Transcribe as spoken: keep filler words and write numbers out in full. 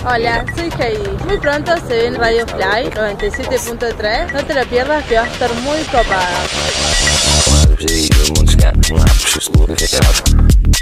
Hola, soy Heidi. Muy pronto se ve en Radio Fly noventa y siete punto tres. No te lo pierdas, que va a estar muy copada.